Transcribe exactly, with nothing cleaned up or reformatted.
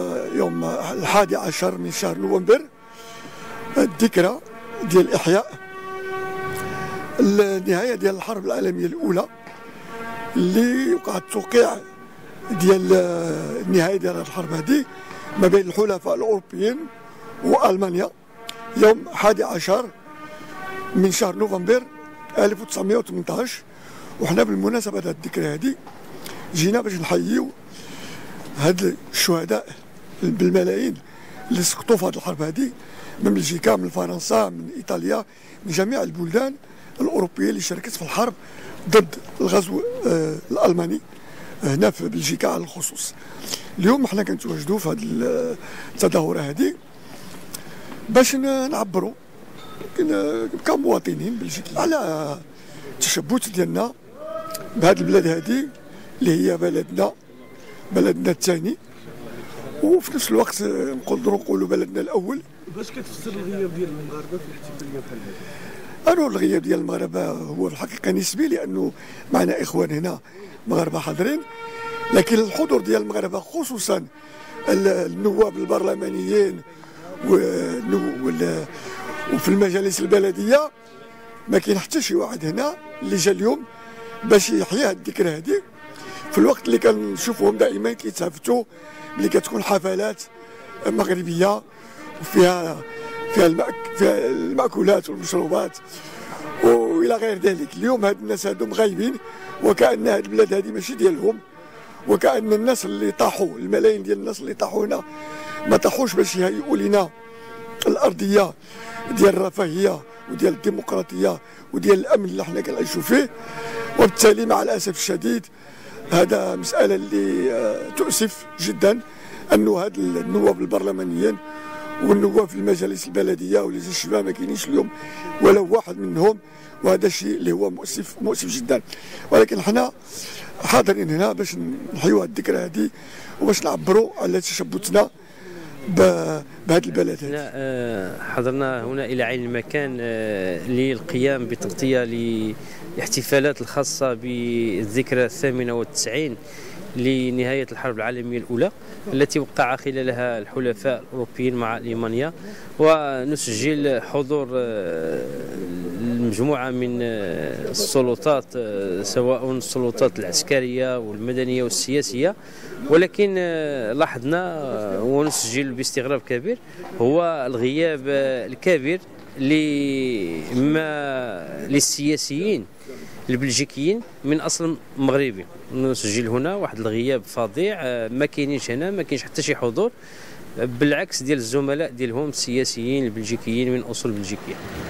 يوم الحادي عشر من شهر نوفمبر الذكرى ديال إحياء النهاية ديال الحرب العالمية الأولى اللي وقعت توقيع ديال النهاية ديال الحرب هذه ما بين الحلفاء الأوروبيين وألمانيا يوم الحادي عشر من شهر نوفمبر ألف وتسعمائة وثمانية عشر. وحنا بالمناسبة هذه الذكرى هذه جينا باش نحييو هاد الشهداء بالملايين اللي سقطوا في هذه الحرب هذه من بلجيكا، من فرنسا، من ايطاليا، من جميع البلدان الاوروبيه اللي شاركت في الحرب ضد الغزو آه الالماني هنا في بلجيكا على الخصوص. اليوم حنا كنتواجدوا في هذه التظاهره هذه باش نعبروا كمواطنين بلجيكيين على التشبث ديالنا بهذه البلاد هذه اللي هي بلدنا بلدنا الثاني، وفي نفس الوقت نقدروا نقولوا بلدنا الاول. باش كتفسر الغياب ديال المغاربه في الاحتفاليه بحال هذه؟ أنا الغياب ديال المغاربه هو في الحقيقه نسبي، لانه معنا اخوان هنا مغاربه حاضرين، لكن الحضور ديال المغاربه خصوصا النواب البرلمانيين وفي المجالس البلديه ما كاين حتى شي واحد هنا اللي جا اليوم باش يحيي هذه الذكرى هذه، في الوقت اللي كنشوفوهم دائما كيتهافتوا ملي كتكون حفلات مغربيه وفيها فيها, المأك فيها المأكولات والمشروبات والى غير ذلك. اليوم هاد الناس هادو غايبين وكأن هاد البلاد هذه ماشي ديالهم، وكأن الناس اللي طاحوا الملايين ديال الناس اللي طاحوا هنا ما طاحوش باش يهيئوا لنا الارضيه ديال الرفاهيه وديال الديمقراطيه وديال الامن اللي حنا كنعيشوا فيه. وبالتالي مع الاسف الشديد هذا مساله اللي تؤسف جدا انه هاد النواب البرلمانيين والنواب في المجالس البلديه ولجان الشباب ما كاينينش اليوم ولا واحد منهم، وهذا الشيء اللي هو مؤسف مؤسف جدا. ولكن حنا حاضرين هنا باش نحيوا هذه الذكرى هذه وباش نعبروا على تشبثنا بهذه البلد هذه. حضرنا هنا الى عين المكان للقيام بتغطيه للاحتفالات الخاصه بالذكرى الثامنه والتسعين لنهاية الحرب العالمية الأولى التي وقع خلالها الحلفاء الأوروبيين مع ألمانيا، ونسجل حضور المجموعة من السلطات سواء السلطات العسكرية والمدنية والسياسية. ولكن لاحظنا ونسجل باستغراب كبير هو الغياب الكبير لما للسياسيين البلجيكيين من اصل مغربي. نسجل هنا واحد الغياب فظيع، ما كاينينش هنا، ما كاينش حتى شي حضور بالعكس ديال الزملاء ديالهم السياسيين البلجيكيين من اصول بلجيكيه.